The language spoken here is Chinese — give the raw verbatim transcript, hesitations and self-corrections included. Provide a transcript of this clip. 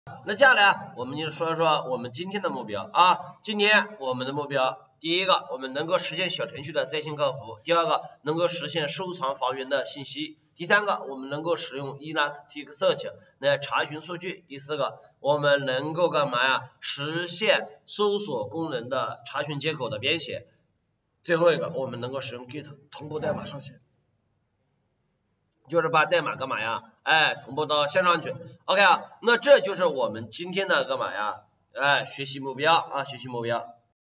那接下来我们就说一说我们今天的目标啊。今天我们的目标，第一个，我们能够实现小程序的在线客服；第二个，能够实现收藏房源的信息；第三个，我们能够使用 Elasticsearch 来查询数据；第四个，我们能够干嘛呀？实现搜索功能的查询接口的编写；最后一个，我们能够使用 Git 同步代码上线。就是把代码干嘛呀？哎，同步到线上去。OK 啊，那这就是我们今天的干嘛呀？哎，学习目标啊，学习目标。